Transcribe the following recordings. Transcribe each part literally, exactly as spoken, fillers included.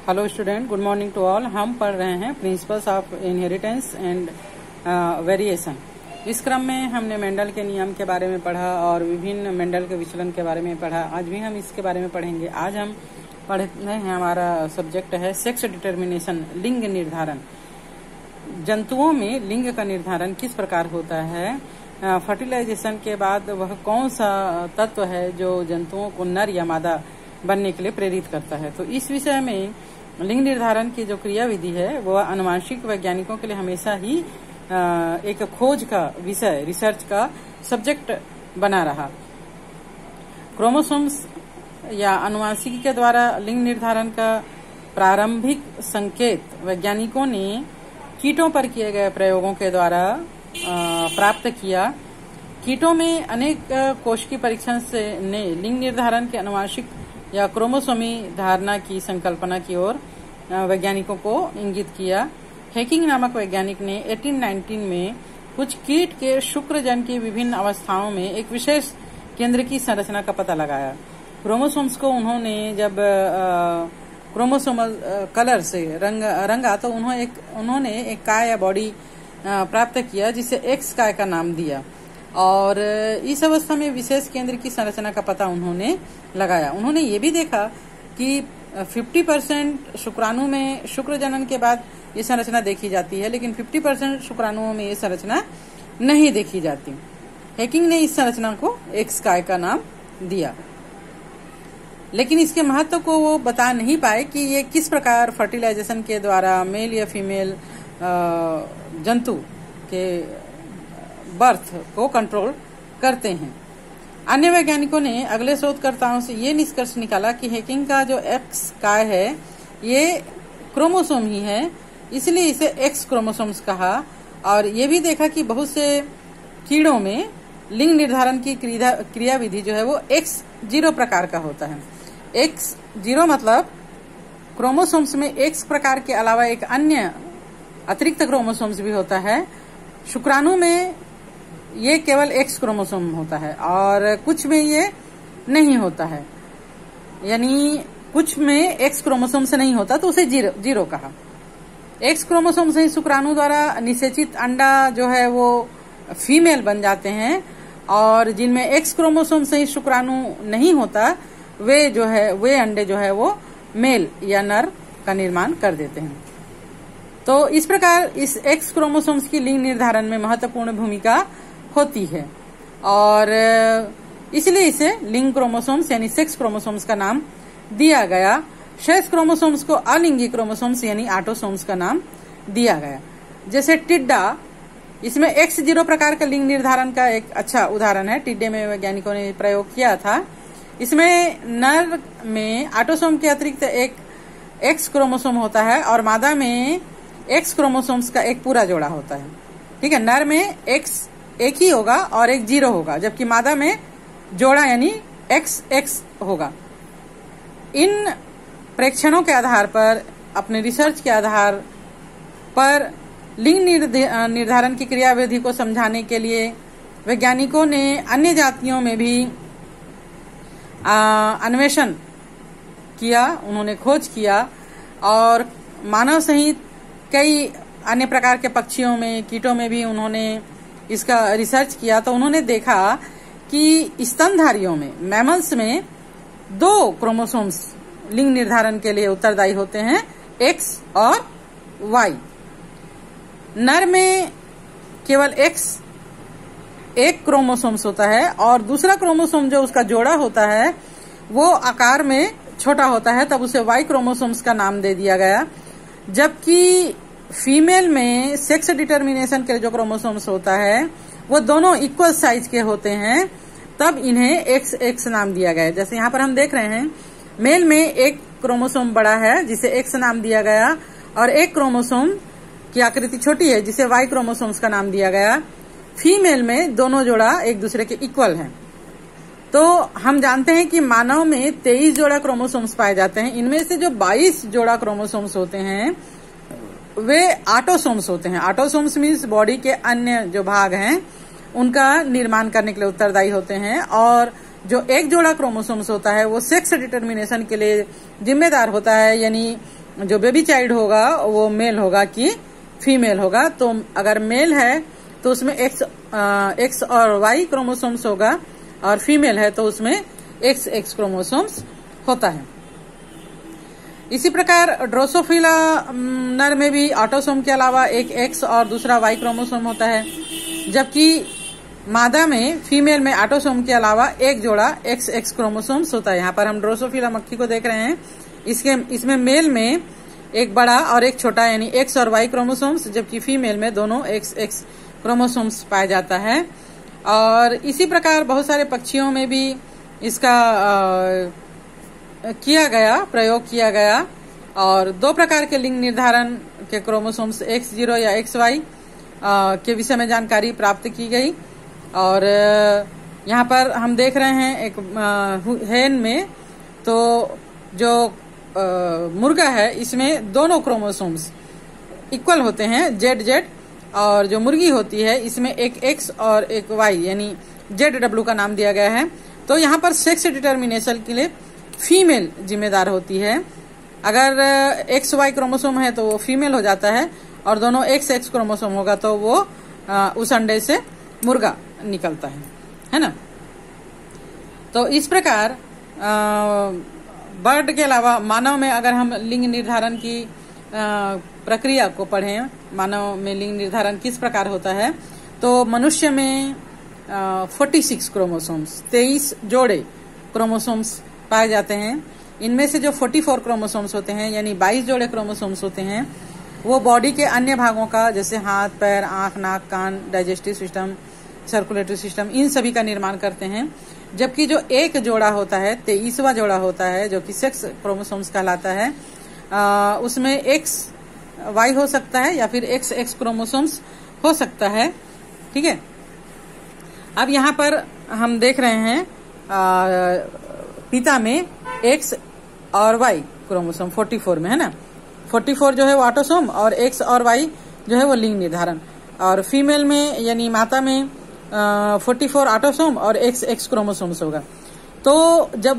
Hello student, good morning to all. हम पढ़ रहे हैं principles of inheritance and variation. इस क्रम में हमने मेंडल के नियम के बारे में पढ़ा और विभिन्न मेंडल के विचलन के बारे में पढ़ा। आज भी हम इसके बारे में पढ़ेंगे। आज हम पढ़ रहे हैं, हमारा सब्जेक्ट है सेक्स डिटर्मिनेशन, लिंग निर्धारण। जंतुओं में लिंग का निर्धारण किस प्रकार होता है, फर्टिलाइजेशन के बाद वह कौन सा तत्व है जो जंतुओं को नर या मादा बनने के लिए प्रेरित करता है। तो इस विषय में लिंग निर्धारण की जो क्रिया विधि है वह आनुवांशिक वैज्ञानिकों के लिए हमेशा ही एक खोज का विषय, रिसर्च का सब्जेक्ट बना रहा। क्रोमोसोम्स या आनुवांशिकी के द्वारा लिंग निर्धारण का प्रारंभिक संकेत वैज्ञानिकों ने कीटों पर किए गए प्रयोगों के द्वारा प्राप्त किया। कीटों में अनेक कोशिकीय परीक्षण से ने लिंग निर्धारण के आनुवांशिक या क्रोमोसोमी धारणा की संकल्पना की ओर वैज्ञानिकों को इंगित किया। हेकिंग नामक वैज्ञानिक ने अठारह सौ उन्नीस में कुछ कीट के शुक्रजन की विभिन्न अवस्थाओं में एक विशेष केंद्र की संरचना का पता लगाया। क्रोमोसोम्स को उन्होंने जब क्रोमोसोमल कलर से रंग रंगा तो उन्होंने एक उन्होंने एक काय या बॉडी प्राप्त किया जिसे एक्स काय का नाम दिया और इस अवस्था में विशेष केंद्र की संरचना का पता उन्होंने लगाया। उन्होंने ये भी देखा कि पचास परसेंट शुक्राणु में शुक्र जनन के बाद ये संरचना देखी जाती है, लेकिन पचास परसेंट शुक्राणुओं में ये संरचना नहीं देखी जाती। हेकिंग ने इस संरचना को एक्स काय का नाम दिया, लेकिन इसके महत्व को वो बता नहीं पाए कि ये किस प्रकार फर्टिलाइजेशन के द्वारा मेल या फीमेल जंतु के बर्थ को कंट्रोल करते हैं। अन्य वैज्ञानिकों ने अगले शोधकर्ताओं से ये निष्कर्ष निकाला कि हेकिंग का जो एक्स काय है ये क्रोमोसोम ही है, इसलिए इसे एक्स क्रोमोसोम्स कहा। और ये भी देखा कि बहुत से कीड़ों में लिंग निर्धारण की क्रिया विधि जो है वो एक्स जीरो प्रकार का होता है। एक्स जीरो मतलब क्रोमोसोम्स में एक्स प्रकार के अलावा एक अन्य अतिरिक्त क्रोमोसोम्स भी होता है। शुक्राणु में ये केवल एक्स क्रोमोसोम होता है और कुछ में ये नहीं होता है, यानी कुछ में एक्स क्रोमोसोम से नहीं होता तो उसे जीरो जीरो कहा। एक्स क्रोमोसोम से शुक्राणु द्वारा निषेचित अंडा जो है वो फीमेल बन जाते हैं और जिनमें एक्स क्रोमोसोम से शुक्राणु नहीं होता वे जो है वे अंडे जो है वो मेल या नर का निर्माण कर देते हैं। तो इस प्रकार इस एक्स क्रोमोसोम्स की लिंग निर्धारण में महत्वपूर्ण भूमिका होती है और इसलिए इसे लिंग क्रोमोसोम्स यानी सेक्स क्रोमोसोम्स का नाम दिया गया। शेष क्रोमोसोम्स को अलिंगी क्रोमोसोम्स यानी ऑटोसोम्स का नाम दिया गया। जैसे टिड्डा, इसमें एक्स जीरो प्रकार का लिंग निर्धारण का एक अच्छा उदाहरण है। टिड्डे में वैज्ञानिकों ने प्रयोग किया था। इसमें नर में ऑटोसोम के अतिरिक्त एक एक्स क्रोमोसोम होता है और मादा में एक्स क्रोमोसोम्स का एक पूरा जोड़ा होता है। ठीक है, नर में एक्स एक ही होगा और एक जीरो होगा, जबकि मादा में जोड़ा यानी एक्स एक्स होगा। इन प्रेक्षणों के आधार पर, अपने रिसर्च के आधार पर लिंग निर्धारण की क्रियाविधि को समझाने के लिए वैज्ञानिकों ने अन्य जातियों में भी अन्वेषण किया, उन्होंने खोज किया और मानव सहित कई अन्य प्रकार के पक्षियों में, कीटों में भी उन्होंने इसका रिसर्च किया। तो उन्होंने देखा कि स्तनधारियों में, मैमल्स में दो क्रोमोसोम्स लिंग निर्धारण के लिए उत्तरदायी होते हैं, एक्स और वाई। नर में केवल एक्स एक क्रोमोसोम्स होता है और दूसरा क्रोमोसोम जो उसका जोड़ा होता है वो आकार में छोटा होता है, तब उसे वाई क्रोमोसोम्स का नाम दे दिया गया। जबकि फीमेल में सेक्स डिटर्मिनेशन के जो क्रोमोसोम्स होता है वो दोनों इक्वल साइज के होते हैं, तब इन्हें एक्स एक्स नाम दिया गया। जैसे यहाँ पर हम देख रहे हैं, मेल में एक क्रोमोसोम बड़ा है जिसे एक्स नाम दिया गया और एक क्रोमोसोम की आकृति छोटी है जिसे वाई क्रोमोसोम्स का नाम दिया गया। फीमेल में दोनों जोड़ा एक दूसरे के इक्वल हैं। तो हम जानते हैं कि मानव में तेईस जोड़ा क्रोमोसोम्स पाए जाते हैं। इनमें से जो बाईस जोड़ा क्रोमोसोम्स होते हैं वे ऑटोसोम्स होते हैं। ऑटोसोम्स मीन्स बॉडी के अन्य जो भाग हैं उनका निर्माण करने के लिए उत्तरदायी होते हैं और जो एक जोड़ा क्रोमोसोम्स होता है वो सेक्स डिटर्मिनेशन के लिए जिम्मेदार होता है, यानी जो बेबी चाइल्ड होगा वो मेल होगा कि फीमेल होगा। तो अगर मेल है तो उसमें एक्स एक्स और वाई क्रोमोसोम्स होगा, और फीमेल है तो उसमें एक्स एक्स क्रोमोसोम्स होता है। इसी प्रकार ड्रोसोफिला नर में भी ऑटोसोम के अलावा एक एक्स और दूसरा वाई क्रोमोसोम होता है, जबकि मादा में फीमेल में ऑटोसोम के अलावा एक जोड़ा एक्स एक्स क्रोमोसोम्स होता है। यहाँ पर हम ड्रोसोफिला मक्खी को देख रहे हैं, इसके इसमें मेल में एक बड़ा और एक छोटा यानी एक्स और वाई क्रोमोसोम्स, जबकि फीमेल में दोनों एक्स एक्स क्रोमोसोम्स पाया जाता है। और इसी प्रकार बहुत सारे पक्षियों में भी इसका आ, किया गया प्रयोग किया गया, और दो प्रकार के लिंग निर्धारण के क्रोमोसोम्स एक्स जीरो या एक्स वाई के विषय में जानकारी प्राप्त की गई। और यहाँ पर हम देख रहे हैं एक हेन में तो जो मुर्गा है इसमें दोनों क्रोमोसोम्स इक्वल होते हैं जेड जेड, और जो मुर्गी होती है इसमें एक एक्स और एक वाई यानी जेड डब्ल्यू का नाम दिया गया है। तो यहाँ पर सेक्स डिटर्मिनेशन के लिए फीमेल जिम्मेदार होती है। अगर एक्स वाई क्रोमोसोम है तो वो फीमेल हो जाता है, और दोनों एक्स एक्स क्रोमोसोम होगा तो वो आ, उस अंडे से मुर्गा निकलता है, है ना। तो इस प्रकार बर्ड के अलावा मानव में अगर हम लिंग निर्धारण की आ, प्रक्रिया को पढ़ें, मानव में लिंग निर्धारण किस प्रकार होता है, तो मनुष्य में छियालीस क्रोमोसोम्स तेईस जोड़े क्रोमोसोम्स पाए जाते हैं। इनमें से जो चौवालीस क्रोमोसोम्स होते हैं यानी बाईस जोड़े क्रोमोसोम्स होते हैं वो बॉडी के अन्य भागों का, जैसे हाथ पैर आंख नाक कान डाइजेस्टिव सिस्टम सर्कुलेटरी सिस्टम, इन सभी का निर्माण करते हैं। जबकि जो एक जोड़ा होता है तेईसवा जोड़ा होता है जो कि सेक्स क्रोमोसोम्स कहलाता है, आ, उसमें एक्स वाई हो सकता है या फिर एक्स एक्स क्रोमोसोम्स हो सकता है। ठीक है, अब यहाँ पर हम देख रहे हैं आ, पिता में एक्स और वाई क्रोमोसोम चौवालीस में है ना, चौवालीस जो है वो ऑटोसोम और एक्स और वाई जो है वो लिंग निर्धारण, और फीमेल में यानी माता में चौवालीस ऑटोसोम और एक्स एक्स क्रोमोसोम्स होगा। तो जब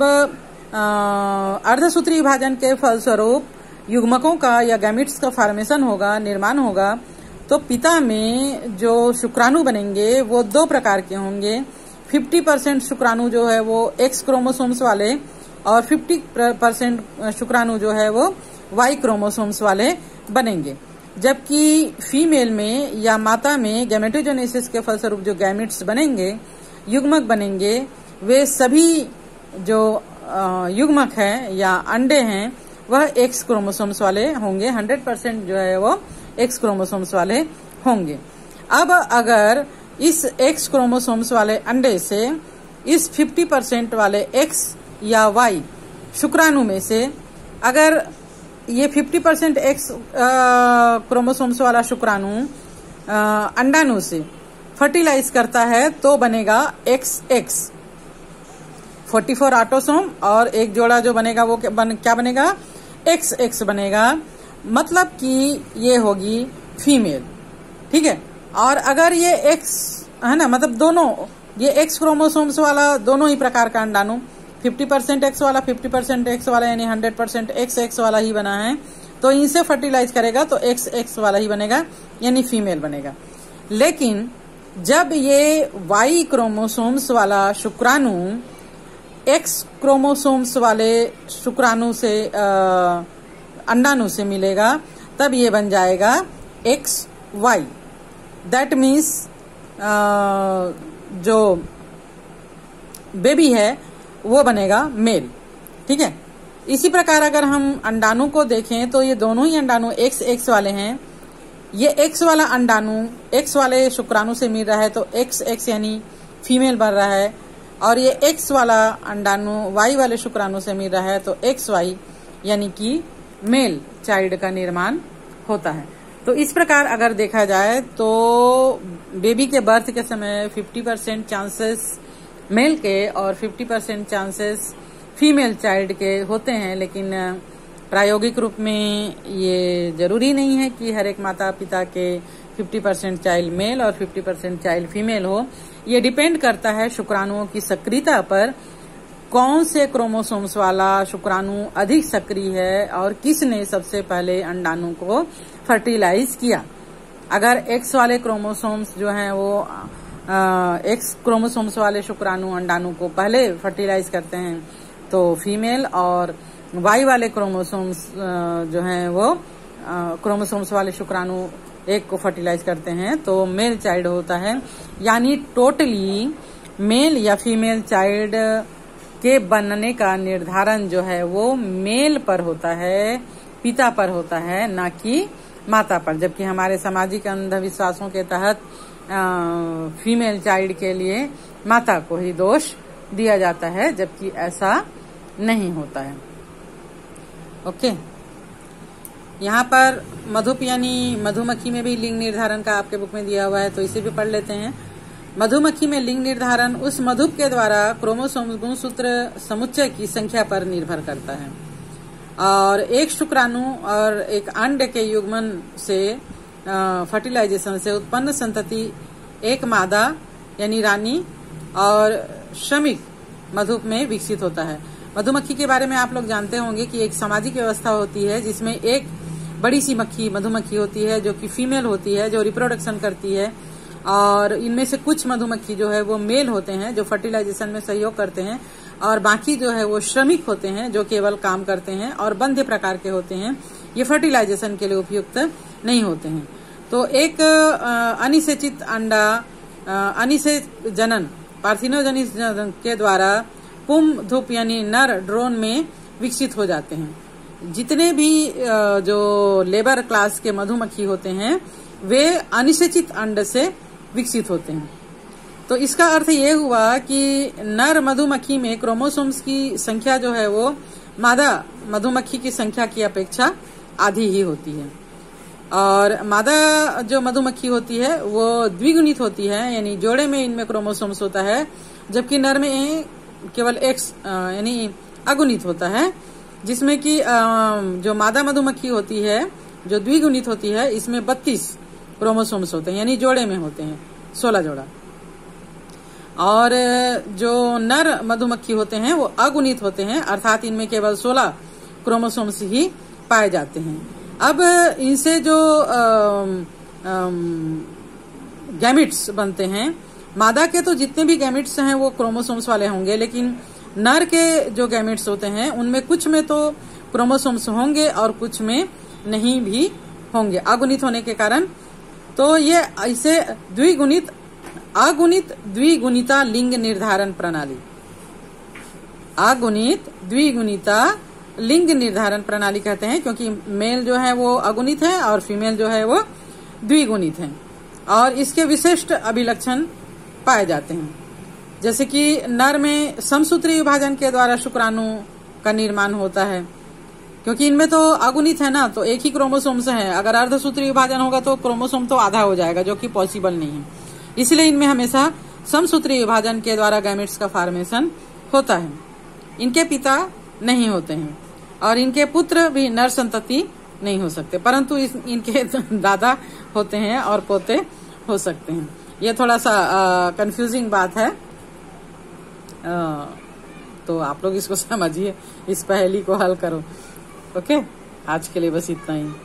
अर्धसूत्री विभाजन के फलस्वरूप युग्मकों का या गैमिट्स का फॉर्मेशन होगा, निर्माण होगा, तो पिता में जो शुक्राणु बनेंगे वो दो प्रकार के होंगे। पचास परसेंट शुक्राणु जो है वो एक्स क्रोमोसोम्स वाले और पचास परसेंट शुक्राणु जो है वो वाई क्रोमोसोम्स वाले बनेंगे। जबकि फीमेल में या माता में गैमेटोजेनेसिस के फलस्वरूप जो गैमिट्स बनेंगे, युग्मक बनेंगे, वे सभी जो युग्मक हैं या अंडे हैं वह एक्स क्रोमोसोम्स वाले होंगे। सौ परसेंट जो है वो एक्स क्रोमोसोम्स वाले होंगे। अब अगर इस एक्स क्रोमोसोम्स वाले अंडे से इस पचास परसेंट वाले एक्स या वाई शुक्राणु में से अगर ये पचास परसेंट एक्स क्रोमोसोम्स वाला शुक्राणु अंडाणु से फर्टिलाइज करता है तो बनेगा एक्स एक्स, चौवालीस ऑटोसोम और एक जोड़ा जो बनेगा वो क्या, बन, क्या बनेगा एक्स एक्स बनेगा, मतलब कि ये होगी फीमेल। ठीक है, और अगर ये एक्स है ना, मतलब दोनों ये एक्स क्रोमोसोम्स वाला दोनों ही प्रकार का अंडाणु पचास परसेंट एक्स वाला पचास परसेंट एक्स वाला यानी सौ परसेंट एक्स एक्स वाला ही बना है, तो इनसे फर्टिलाइज करेगा तो एक्स एक्स वाला ही बनेगा यानी फीमेल बनेगा। लेकिन जब ये वाई क्रोमोसोम्स वाला शुक्राणु एक्स क्रोमोसोम्स वाले शुक्राणु से अंडाणु से मिलेगा तब ये बन जाएगा एक्स वाई। दैट मीन्स जो बेबी है वो बनेगा मेल। ठीक है, इसी प्रकार अगर हम अंडाणु को देखें तो ये दोनों ही अंडाणु एक्स एक्स वाले हैं। ये एक्स वाला अंडाणु एक्स वाले शुक्राणु से मिल रहा है तो एक्स एक्स यानी फीमेल बन रहा है, और ये एक्स वाला अंडाणु वाई वाले शुक्राणु से मिल रहा है तो एक्स वाई यानी कि मेल चाइल्ड का निर्माण होता है। तो इस प्रकार अगर देखा जाए तो बेबी के बर्थ के समय पचास परसेंट चांसेस मेल के और पचास परसेंट चांसेस फीमेल चाइल्ड के होते हैं, लेकिन प्रायोगिक रूप में ये जरूरी नहीं है कि हर एक माता पिता के पचास परसेंट चाइल्ड मेल और पचास परसेंट चाइल्ड फीमेल हो। ये डिपेंड करता है शुक्राणुओं की सक्रियता पर कौन से क्रोमोसोम्स वाला शुक्राणु अधिक सक्रिय है और किसने सबसे पहले अंडाणु को फर्टिलाइज किया। अगर एक्स वाले क्रोमोसोम्स जो हैं वो एक्स क्रोमोसोम्स वाले शुक्राणु अंडाणु को पहले फर्टिलाइज करते हैं तो फीमेल, और वाई वाले क्रोमोसोम्स जो हैं वो क्रोमोसोम्स वाले शुक्राणु एक को फर्टिलाइज करते हैं तो मेल चाइल्ड होता है। यानी टोटली मेल या फीमेल चाइल्ड के बनने का निर्धारण जो है वो मेल पर होता है, पिता पर होता है, ना कि माता पर। जबकि हमारे सामाजिक अंधविश्वासों के तहत आ, फीमेल चाइल्ड के लिए माता को ही दोष दिया जाता है, जबकि ऐसा नहीं होता है। ओके, यहाँ पर मधुप यानी मधुमक्खी में भी लिंग निर्धारण का आपके बुक में दिया हुआ है, तो इसे भी पढ़ लेते हैं। मधुमक्खी में लिंग निर्धारण उस मधुप के द्वारा क्रोमोसोम गुणसूत्र समुच्चय की संख्या पर निर्भर करता है, और एक शुक्राणु और एक अंड के युग्मन से फर्टिलाइजेशन से उत्पन्न संतति एक मादा यानी रानी और श्रमिक मधुप में विकसित होता है। मधुमक्खी के बारे में आप लोग जानते होंगे कि एक सामाजिक व्यवस्था होती है जिसमें एक बड़ी सी मक्खी मधुमक्खी होती है जो कि फीमेल होती है, जो रिप्रोडक्शन करती है, और इनमें से कुछ मधुमक्खी जो है वो मेल होते हैं जो फर्टिलाइजेशन में सहयोग करते हैं, और बाकी जो है वो श्रमिक होते हैं जो केवल काम करते हैं और बंध्य प्रकार के होते हैं, ये फर्टिलाइजेशन के लिए उपयुक्त नहीं होते हैं। तो एक अनिषेचित अंडा अनिषेच जनन पार्थिनोजेनिस के द्वारा पुम धूप यानी नर ड्रोन में विकसित हो जाते हैं। जितने भी जो लेबर क्लास के मधुमक्खी होते हैं वे अनिषेचित अंड से विकसित होते हैं। तो इसका अर्थ ये हुआ कि नर मधुमक्खी में क्रोमोसोम्स की संख्या जो है वो मादा मधुमक्खी की संख्या की अपेक्षा आधी ही होती है, और मादा जो मधुमक्खी होती है वो द्विगुणित होती है, यानी जोड़े में इनमें क्रोमोसोम्स होता है, जबकि नर में केवल एक्स यानी अगुणित होता है, जिसमें कि जो मादा मधुमक्खी होती है जो द्विगुणित होती है इसमें बत्तीस क्रोमोसोम्स होते हैं, यानी जोड़े में होते हैं सोलह जोड़ा, और जो नर मधुमक्खी होते हैं वो अगुणित होते हैं, अर्थात इनमें केवल सोलह क्रोमोसोम्स ही पाए जाते हैं। अब इनसे जो गैमिट्स बनते हैं, मादा के तो जितने भी गैमिट्स हैं वो क्रोमोसोम्स वाले होंगे, लेकिन नर के जो गैमिट्स होते हैं उनमें कुछ में तो क्रोमोसोम्स होंगे और कुछ में नहीं भी होंगे अगुणित होने के कारण। तो ये इसे द्विगुणित अगुणित द्विगुणिता लिंग निर्धारण प्रणाली अगुणित द्विगुणिता लिंग निर्धारण प्रणाली कहते हैं, क्योंकि मेल जो है वो अगुणित है और फीमेल जो है वो द्विगुणित है, और इसके विशिष्ट अभिलक्षण पाए जाते हैं। जैसे कि नर में समसूत्री विभाजन के द्वारा शुक्राणु का निर्माण होता है, क्योंकि इनमें तो अगुणित है ना, तो एक ही क्रोमोसोम्स है। अगर अर्धसूत्री विभाजन होगा तो क्रोमोसोम तो आधा हो जाएगा, जो कि पॉसिबल नहीं है। इसलिए इनमें हमेशा समसूत्री विभाजन के द्वारा गैमेट्स का फॉर्मेशन होता है। इनके पिता नहीं होते हैं और इनके पुत्र भी नर संतति नहीं हो सकते, परंतु इस, इनके दादा होते हैं और पोते हो सकते हैं। ये थोड़ा सा कंफ्यूजिंग बात है, आ, तो आप लोग इसको समझिए, इस पहेली को हल करो। ओके, आज के लिए बस इतना ही।